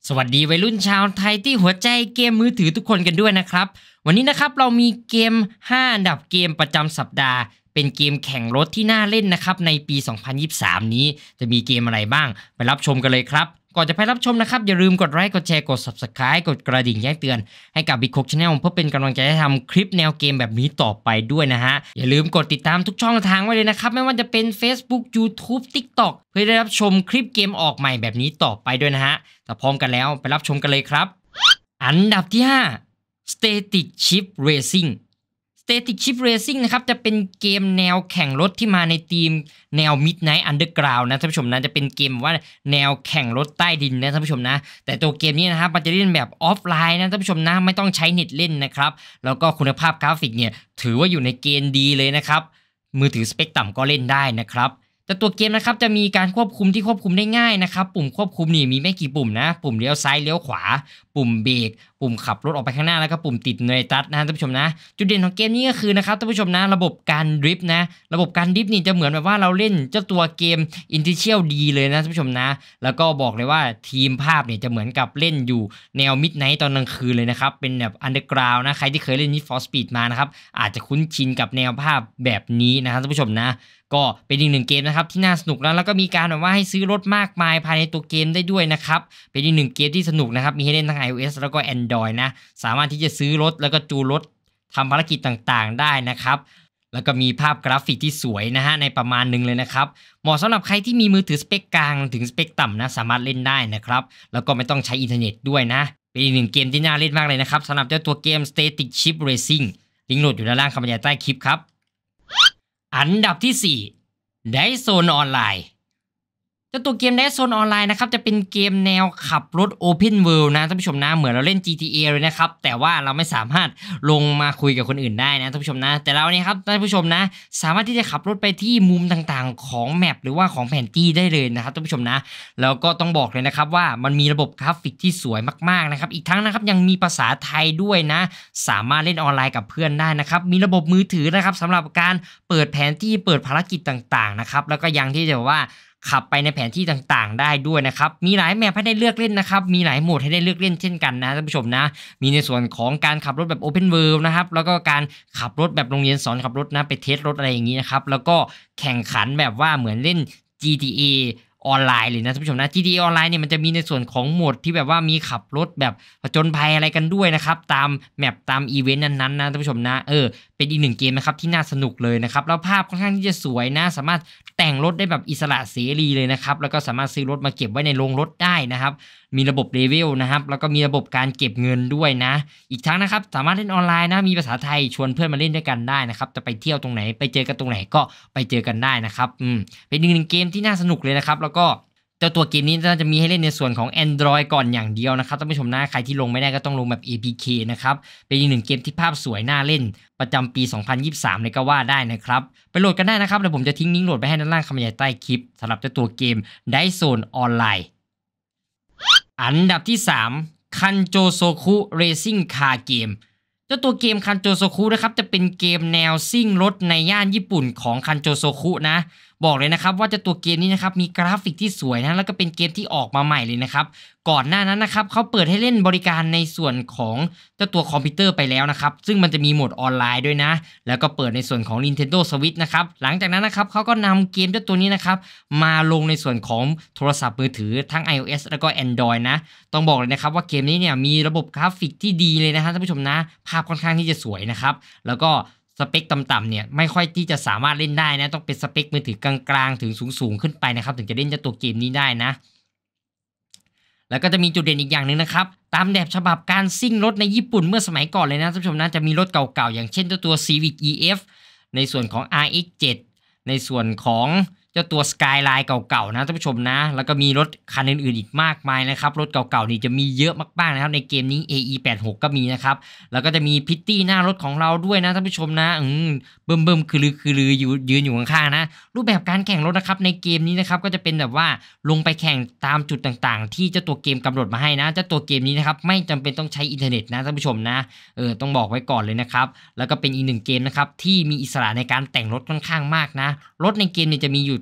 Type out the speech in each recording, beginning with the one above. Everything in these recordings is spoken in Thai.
สวัสดีวัยรุ่นชาวไทยที่หัวใจเกมมือถือทุกคนกันด้วยนะครับวันนี้นะครับเรามีเกม5อันดับเกมประจำสัปดาห์เป็นเกมแข่งรถที่น่าเล่นนะครับในปี2023นี้จะมีเกมอะไรบ้างไปรับชมกันเลยครับก่อนจะไปรับชมนะครับอย่าลืมกดไลค์กดแชร์กด Subscribe กดกระดิ่งแจ้งเตือนให้กับ Big Cock Channel เพื่อเป็นกำลังใจให้ทำคลิปแนวเกมแบบนี้ต่อไปด้วยนะฮะอย่าลืมกดติดตามทุกช่องทางไว้เลยนะครับไม่ว่าจะเป็น Facebook YouTube TikTok เพื่อได้รับชมคลิปเกมออกใหม่แบบนี้ต่อไปด้วยนะฮะถ้าพร้อมกันแล้วไปรับชมกันเลยครับอันดับที่5 Static Shift Racing Static Shift Racing นะครับจะเป็นเกมแนวแข่งรถที่มาในธีมแนว Midnight Underground นะท่านผู้ชมนะจะเป็นเกมว่าแนวแข่งรถใต้ดินนะท่านผู้ชมนะแต่ตัวเกมนี้นะครับมันจะเล่นแบบออฟไลน์นะท่านผู้ชมนะไม่ต้องใช้เน็ตเล่นนะครับแล้วก็คุณภาพกราฟิกเนี่ยถือว่าอยู่ในเกณฑ์ดีเลยนะครับมือถือสเปคต่ำก็เล่นได้นะครับแต่ตัวเกมนะครับจะมีการควบคุมที่ควบคุมได้ง่ายนะครับปุ่มควบคุมนี่มีไม่กี่ปุ่มนะปุ่มเลี้ยวซ้ายเลี้ยวขวาปุ่มเบรกปุ่มขับรถออกไปข้างหน้าแล้วก็ปุ่มติดเนยตัดนะท่านผู้ชมนะจุดเด่นของเกมนี้ก็คือนะครับท่านผู้ชมนะระบบการดริฟต์นะระบบการดริฟต์นี่จะเหมือนแบบว่าเราเล่นเจ้าตัวเกม Initial D เลยนะท่านผู้ชมนะแล้วก็บอกเลยว่าทีมภาพเนี่ยจะเหมือนกับเล่นอยู่แนว Midnight ตอนกลางคืนเลยนะครับเป็นแบบ Underground นะใครที่เคยเล่น Need for Speed มานะครับอาจจะคุ้นชินกับแนวภาพแบบนี้นะครับท่านผู้ชมนะก็เป็นอีกหนึ่งเกมนะครับที่น่าสนุกแล้วก็มีการแบบว่าให้ซื้อรถมากมายภายในตัวเกมได้ด้วยนะครับเป็นอีกหนึ่งเกมที่สนุกนะครับมีให้เล่นทั้ง iOS แล้วก็ Android นะสามารถที่จะซื้อรถแล้วก็จูนรถทำภารกิจต่างๆได้นะครับแล้วก็มีภาพกราฟิกที่สวยนะฮะในประมาณหนึ่งเลยนะครับเหมาะสำหรับใครที่มีมือถือสเปคกลางถึงสเปคต่ำนะสามารถเล่นได้นะครับแล้วก็ไม่ต้องใช้อินเทอร์เน็ตด้วยนะเป็นอีกหนึ่งเกมที่น่าเล่นมากเลยนะครับสำหรับเจ้าตัวเกม Static Shift Racing ลิงก์โหลดอยู่ด้านล่างคำบรรยายใต้คลิปครับอันดับที่4 Dice Zone Online เจ้าตัวเกม Dice Zone Online นะครับจะเป็นเกมแนวขับรถ Open World นะท่านผู้ชมนะเหมือนเราเล่น GTA เลยนะครับแต่ว่าเราไม่สามารถลงมาคุยกับคนอื่นได้นะท่านผู้ชมนะแต่เราเนี่ยครับท่านผู้ชมนะสามารถที่จะขับรถไปที่มุมต่างๆของแมปหรือว่าของแผนที่ได้เลยนะครับท่านผู้ชมนะแล้วก็ต้องบอกเลยนะครับว่ามันมีระบบกราฟิกที่สวยมากๆนะครับอีกทั้งนะครับยังมีภาษาไทยด้วยนะสามารถเล่นออนไลน์กับเพื่อนได้นะครับมีระบบมือถือนะครับสำหรับการเปิดแผนที่เปิดภารกิจต่างๆนะครับแล้วก็ยังที่จะว่าขับไปในแผนที่ต่างๆได้ด้วยนะครับมีหลายแมปให้ได้เลือกเล่นนะครับมีหลายโหมดให้ได้เลือกเล่นเช่นกันนะท่านผู้ชมนะมีในส่วนของการขับรถแบบ Open World นะครับแล้วก็การขับรถแบบโรงเรียนสอนขับรถนะไปเทสรถอะไรอย่างนี้นะครับแล้วก็แข่งขันแบบว่าเหมือนเล่น GTA ออนไลน์เลยนะท่านผู้ชมนะ GTA ออนไลน์เนี่ยมันจะมีในส่วนของโหมดที่แบบว่ามีขับรถแบบผจญภัยอะไรกันด้วยนะครับตามแมปตามอีเวนต์นั้นๆนะท่านผู้ชมนะเป็นอีกหนึ่งเกมนะครับที่น่าสนุกเลยนะครับแล้วภาพค่อนข้างที่จะสวยนะสามารถแต่งรถได้แบบอิสระเสรีเลยนะครับแล้วก็สามารถซื้อรถมาเก็บไว้ในโรงรถได้นะครับมีระบบเลเวลนะครับแล้วก็มีระบบการเก็บเงินด้วยนะอีกทั้งนะครับสามารถเล่นออนไลน์นะมีภาษาไทยชวนเพื่อนมาเล่นด้วยกันได้นะครับจะไปเที่ยวตรงไหนไปเจอกันตรงไหนก็ไปเจอกันได้นะครับเป็นอีกหนึ่งเกมที่น่าสนุกเลยนะครับแล้วก็เจ้าตัวเกมนี้จะมีให้เล่นในส่วนของ Android ก่อนอย่างเดียวนะครับท่านผู้ชมนะใครที่ลงไม่ได้ก็ต้องลงแบบ APK นะครับเป็นอีกหนึ่งเกมที่ภาพสวยน่าเล่นประจำปี2023เลยก็ว่าได้นะครับไปโหลดกันได้นะครับเดี๋ยวผมจะทิ้งลิงก์โหลดไปให้ด้านล่างคำบรรยายใต้คลิปสำหรับเจ้าตัวเกม Dice Zone Online อันดับที่3 Kanjo-Soku Racing Car Game เจ้าตัวเกม Kanjo-Soku นะครับจะเป็นเกมแนวซิ่งรถในย่านญี่ปุ่นของ Kanjo-Soku นะบอกเลยนะครับว่าเจ้าตัวเกมนี้นะครับมีกราฟิกที่สวยนะแล้วก็เป็นเกมที่ออกมาใหม่เลยนะครับก่อนหน้านั้นนะครับเขาเปิดให้เล่นบริการในส่วนของเจ้าตัวคอมพิวเตอร์ไปแล้วนะครับซึ่งมันจะมีโหมดออนไลน์ด้วยนะแล้วก็เปิดในส่วนของ Nintendo Switch นะครับหลังจากนั้นนะครับเขาก็นำเกมเจ้าตัวนี้นะครับมาลงในส่วนของโทรศัพท์มือถือทั้ง iOS แล้วก็ Android นะต้องบอกเลยนะครับว่าเกมนี้เนี่ยมีระบบกราฟิกที่ดีเลยนะฮะท่านผู้ชมนะภาพค่อนข้างที่จะสวยนะครับแล้วก็สเปคต่ำๆเนี่ยไม่ค่อยที่จะสามารถเล่นได้นะต้องเป็นสเปคมือถือกลางๆถึงสูงๆขึ้นไปนะครับถึงจะเล่นเจ้าตัวเกมนี้ได้นะแล้วก็จะมีจุดเด่นอีกอย่างหนึ่งนะครับตามแบบฉบับการซิ่งรถในญี่ปุ่นเมื่อสมัยก่อนเลยนะท่านผู้ชมนะจะมีรถเก่าๆอย่างเช่นเจ้าตัว Civic EF ในส่วนของ RX7 ในส่วนของเจ้าตัว Skyline เก่าๆนะท่านผู้ชมนะแล้วก็มีรถคันอื่นๆอีกมากมายนะครับรถเก่าๆนี่จะมีเยอะมากๆนะครับในเกมนี้ AE86 ก็มีนะครับแล้วก็จะมีพิตตี้หน้ารถของเราด้วยนะท่านผู้ชมนะเบิ่มๆคือลืออยู่ยืนอยู่ข้างๆนะรูปแบบการแข่งรถนะครับในเกมนี้นะครับก็จะเป็นแบบว่าลงไปแข่งตามจุดต่างๆที่เจ้าตัวเกมกำหนดมาให้นะเจ้าตัวเกมนี้นะครับไม่จำเป็นต้องใช้อินเทอร์เน็ตนะท่านผู้ชมนะต้องบอกไว้ก่อนเลยนะครับแล้วก็เป็นอีกหนึ่งเกมนะครับที่มีอิสระในการแต่งรถค่อนข้างมากนะรถในเกมเนี่ยจะมีอยู่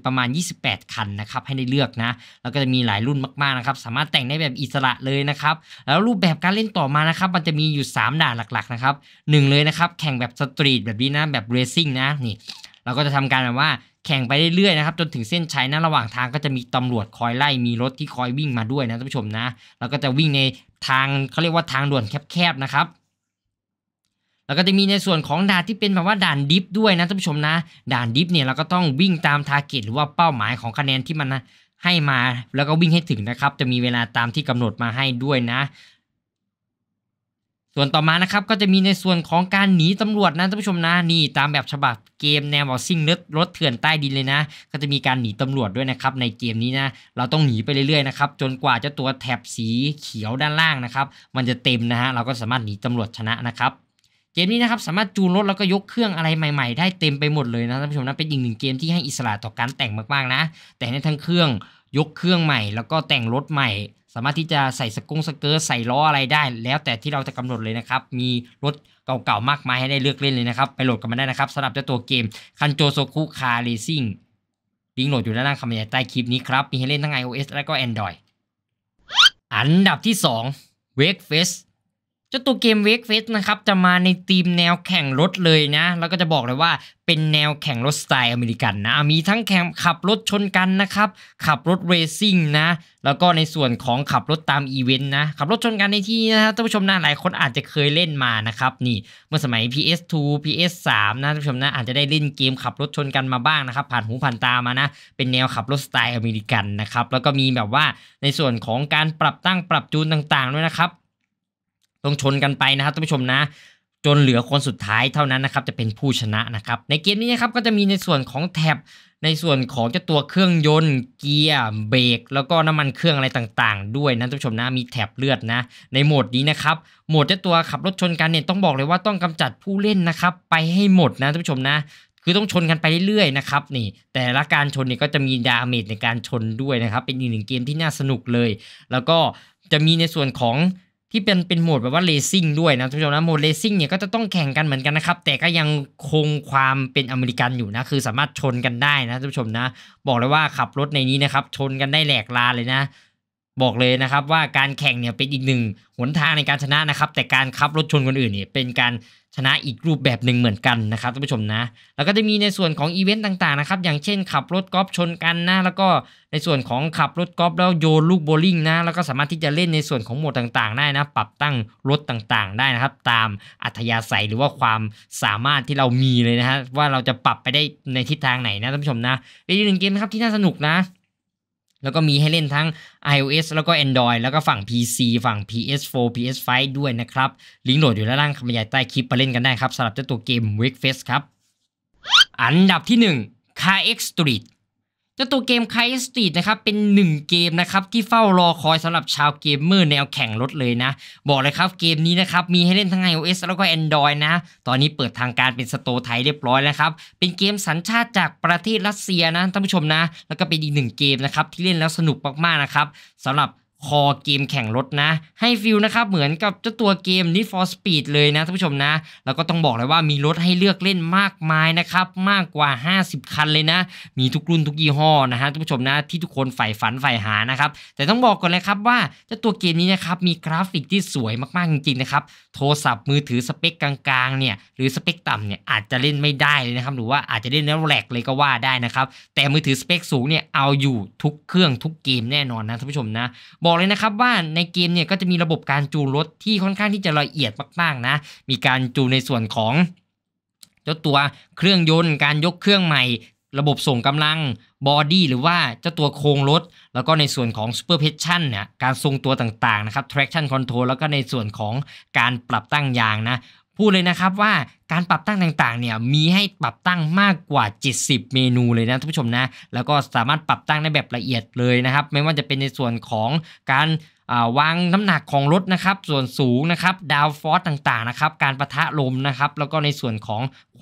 ประมาณ28คันนะครับให้ได้เลือกนะแล้วก็จะมีหลายรุ่นมากๆนะครับสามารถแต่งได้แบบอิสระเลยนะครับแล้วรูปแบบการเล่นต่อมานะครับมันจะมีอยู่3ด่านหลักๆนะครับ1เลยนะครับแข่งแบบสตรีทแบบนี้นะแบบเรซิ่งนะนี่เราก็จะทำการแบบว่าแข่งไปเรื่อยๆนะครับจนถึงเส้นชัยนะระหว่างทางก็จะมีตำรวจคอยไล่มีรถที่คอยวิ่งมาด้วยนะท่านผู้ชมนะแล้วก็จะวิ่งในทางเขาเรียกว่าทางด่วนแคบๆนะครับแล้วก็จะมีในส่วนของด่านที่เป็นแบบว่าด่านดิฟด้วยนะท่านผู้ชมนะด่านดิฟเนี่ยเราก็ต้องวิ่งตามทาร์เก็ตหรือว่าเป้าหมายของคะแนนที่มันให้มาแล้วก็วิ่งให้ถึงนะครับจะมีเวลาตามที่กำหนดมาให้ด้วยนะส่วนต่อมานะครับก็จะมีในส่วนของการหนีตำรวจนะท่านผู้ชมนะนี่ตามแบบฉบับเกมแนวซิ่งรถเถื่อนใต้ดินเลยนะก็จะมีการหนีตำรวจด้วยนะครับในเกมนี้นะเราต้องหนีไปเรื่อยๆนะครับจนกว่าจะตัวแถบสีเขียวด้านล่างนะครับมันจะเต็มนะฮะเราก็สามารถหนีตำรวจชนะนะครับเกมนี้นะครับสามารถจูนรถแล้วก็ยกเครื่องอะไรใหม่ๆได้เต็มไปหมดเลยนะท่านผู้ชมนะเป็นอีกหนึ่งเกมที่ให้อิสระต่อการแต่งมากๆนะแต่ในทั้งเครื่องยกเครื่องใหม่แล้วก็แต่งรถใหม่สามารถที่จะใส่สเกิร์ตใส่ล้ออะไรได้แล้วแต่ที่เราจะกำหนดเลยนะครับมีรถเก่าๆมากมายให้ได้เลือกเล่นเลยนะครับไปโหลดกันมาได้นะครับสำหรับเจ้าตัวเกมคันโจโซคุคาร์เรซิ่งลิงก์โหลดอยู่ด้านล่างคำบรรยายใต้คลิปนี้ครับมีให้เล่นทั้ง iOS และก็ Android อันดับที่2 Wake Festเจ้าตัวเกม Wake Fest นะครับจะมาในธีมแนวแข่งรถเลยนะแล้วก็จะบอกเลยว่าเป็นแนวแข่งรถสไตล์อเมริกันนะมีทั้งแข่งขับรถชนกันนะครับขับรถเรซิ่งนะแล้วก็ในส่วนของขับรถตามอีเวนต์นะขับรถชนกันในที่นี้นะท่านผู้ชมนะหลายคนอาจจะเคยเล่นมานะครับนี่เมื่อสมัย PS2 PS3 นะท่านผู้ชมนะอาจจะได้เล่นเกมขับรถชนกันมาบ้างนะครับผ่านหูผ่านตามานะเป็นแนวขับรถสไตล์อเมริกันนะครับแล้วก็มีแบบว่าในส่วนของการปรับตั้งปรับจูนต่างๆด้วยนะครับต้องชนกันไปนะครับท่านผู้ชมนะจนเหลือคนสุดท้ายเท่านั้นนะครับจะเป็นผู้ชนะนะครับในเกมนี้นะครับก็จะมีในส่วนของแท็บในส่วนของเจ้าตัวเครื่องยนต์เกียร์เบรกแล้วก็น้ำมันเครื่องอะไรต่างๆด้วยนะท่านผู้ชมนะมีแท็บเลือดนะในโหมดนี้นะครับโหมดเจ้าตัวขับรถชนกันเนี่ยต้องบอกเลยว่าต้องกำจัดผู้เล่นนะครับไปให้หมดนะท่านผู้ชมนะคือต้องชนกันไปเรื่อยๆนะครับนี่แต่ละการชนเนี่ยก็จะมีดาเมจในการชนด้วยนะครับเป็นอีกหนึ่งเกมที่น่าสนุกเลยแล้วก็จะมีในส่วนของที่เป็นโหมดแบบว่าเรซิ่งด้วยนะทุกท่านนะโหมดเรซิ่งเนี่ยก็จะต้องแข่งกันเหมือนกันนะครับแต่ก็ยังคงความเป็นอเมริกันอยู่นะคือสามารถชนกันได้นะท่านผู้ชมนะบอกเลยว่าขับรถในนี้นะครับชนกันได้แหลกลาเลยนะบอกเลยนะครับว่าการแข่งเนี่ยเป็นอีกหนึ่งหนทางในการชนะนะครับแต่การขับรถชนคนอื่นเนี่ยเป็นการชนะอีกรูปแบบหนึ่งเหมือนกันนะครับท่านผู้ชมนะแล้วก็จะมีในส่วนของอีเวนต์ต่างๆนะครับอย่างเช่นขับรถกอล์ฟชนกันนะแล้วก็ในส่วนของขับรถกอล์ฟแล้วโยนลูกโบลิ่งนะแล้วก็สามารถที่จะเล่นในส่วนของโหมดต่างๆได้นะปรับตั้งรถต่างๆได้นะครับตามอัธยาศัยหรือว่าความสามารถที่เรามีเลยนะฮะว่าเราจะปรับไปได้ในทิศทางไหนนะท่านผู้ชมนะเป็นอีกหนึ่งเกมนะครับที่น่าสนุกนะแล้วก็มีให้เล่นทั้ง iOS แล้วก็ Android แล้วก็ฝั่ง PC ฝั่ง PS4 PS5 ด้วยนะครับลิงก์โหลดอยู่ด้านล่างคำบรรยายใต้คลิปไปเล่นกันได้ครับสำหรับเจ้าตัวเกม Wake Fest ครับอันดับที่1 Car X Street เจ้าตัวเกม Car X Street นะครับเป็น1เกมนะครับที่เฝ้ารอคอยสำหรับชาวเกมเมอร์แนวแข่งรถเลยนะบอกเลยครับเกมนี้นะครับมีให้เล่นทั้ง iOS แล้วก็ Android นะตอนนี้เปิดทางการเป็นสโตร์ไทยเรียบร้อยแล้วครับเป็นเกมสัญชาติจากประเทศรัสเซียนะท่านผู้ชมนะแล้วก็เป็นอีก1เกมนะครับที่เล่นแล้วสนุกมากๆนะครับสำหรับคอเกมแข่งรถนะให้ฟีลนะครับเหมือนกับเจ้าตัวเกม Need for Speed เลยนะท่านผู้ชมนะแล้วก็ต้องบอกเลยว่ามีรถให้เลือกเล่นมากมายนะครับมากกว่า50คันเลยนะมีทุกรุ่นทุกยี่ห้อนะฮะท่านผู้ชมนะที่ทุกคนใฝ่ฝันใฝ่หานะครับแต่ต้องบอกก่อนเลยครับว่าเจ้าตัวเกมนี้นะครับมีกราฟิกที่สวยมากๆจริงๆนะครับโทรศัพท์มือถือสเปคกลางๆเนี่ยหรือสเปคต่ำเนี่ยอาจจะเล่นไม่ได้เลยนะครับหรือว่าอาจจะเล่นแล้วแหลกเลยก็ว่าได้นะครับแต่มือถือสเปคสูงเนี่ยเอาอยู่ทุกเครื่องทุกเกมแน่นอนนะท่านผู้ชมนะบอกเลยนะครับว่าในเกมเนี่ยก็จะมีระบบการจูนรถที่ค่อนข้างที่จะละเอียดมากๆนะมีการจูนในส่วนของเจ้าตัวเครื่องยนต์การยกเครื่องใหม่ระบบส่งกำลังบอดี้หรือว่าเจ้าตัวโครงรถแล้วก็ในส่วนของ Suspension เนี่ยการทรงตัวต่างๆนะครับ Traction Control แล้วก็ในส่วนของการปรับตั้งยางนะพูดเลยนะครับว่าการปรับตั้งต่างๆเนี่ยมีให้ปรับตั้งมากกว่า70เมนูเลยนะท่านผู้ชมนะแล้วก็สามารถปรับตั้งได้แบบละเอียดเลยนะครับไม่ว่าจะเป็นในส่วนของการวางน้ำหนักของรถนะครับส่วนสูงนะครับดาวฟอร์สต่างๆนะครับการปะทะลมนะครับแล้วก็ในส่วนของคว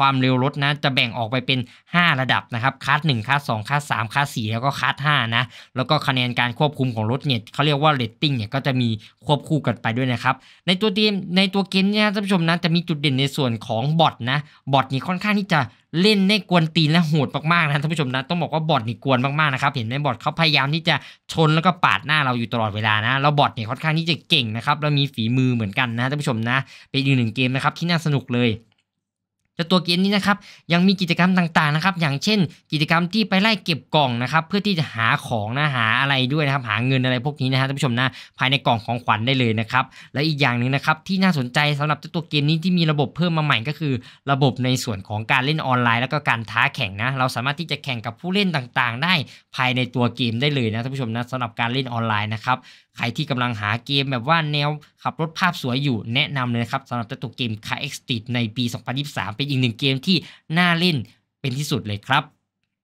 ความเร็วรถนะจะแบ่งออกไปเป็น5ระดับนะครับคลาส1คลาส2คลาส3คลาส4แล้วก็คลาส5นะแล้วก็คะแนนการควบคุมของรถเนี่ยเขาเรียกว่าเรตติ้งเนี่ยก็จะมีควบคู่กันไปด้วยนะครับในตัวเกมเนี่ยท่านผู้ชมนะจะมีจุดเด่นในส่วนของบอทนะบอทนี่ค่อนข้างที่จะเล่นได้กวนตีนและโหดมากๆนะท่านผู้ชมนะต้องบอกว่าบอทนี่กวนมากๆนะครับเห็นไหมบอทเขาพยายามที่จะชนแล้วก็ปาดหน้าเราอยู่ตลอดเวลานะแล้วบอทเนี่ยค่อนข้างที่จะเก่งนะครับแล้วมีฝีมือเหมือนกันนะท่านผู้ชมนะเป็นอีกหนึ่งเกมนะครับที่น่าสนุกเลยตัวเกมนี้นะครับยังมีกิจกรรมต่างๆนะครับอย่างเช่นกิจกรรมที่ไปไล่เก็บกล่องนะครับเพื่อที่จะหาของนะหาอะไรด้วยนะครับหาเงินอะไรพวกนี้นะฮะท่านผู้ชมนะภายในกล่องของขวัญได้เลยนะครับและอีกอย่างหนึ่งนะครับที่น่าสนใจสำหรับตัวเกมนี้ที่มีระบบเพิ่มมาใหม่ก็คือระบบในส่วนของการเล่นออนไลน์แล้วก็การท้าแข่งนะเราสามารถที่จะแข่งกับผู้เล่นต่างๆได้ภายในตัวเกมได้เลยนะท่านผู้ชมนะสำหรับการเล่นออนไลน์นะครับใครที่กำลังหาเกมแบบว่าแนวขับรถภาพสวยอยู่แนะนำเลยนะครับสำหรับตัวเกม Car X Street ในปี 2023 เป็นอีกหนึ่งเกมที่น่าเล่นเป็นที่สุดเลยครับ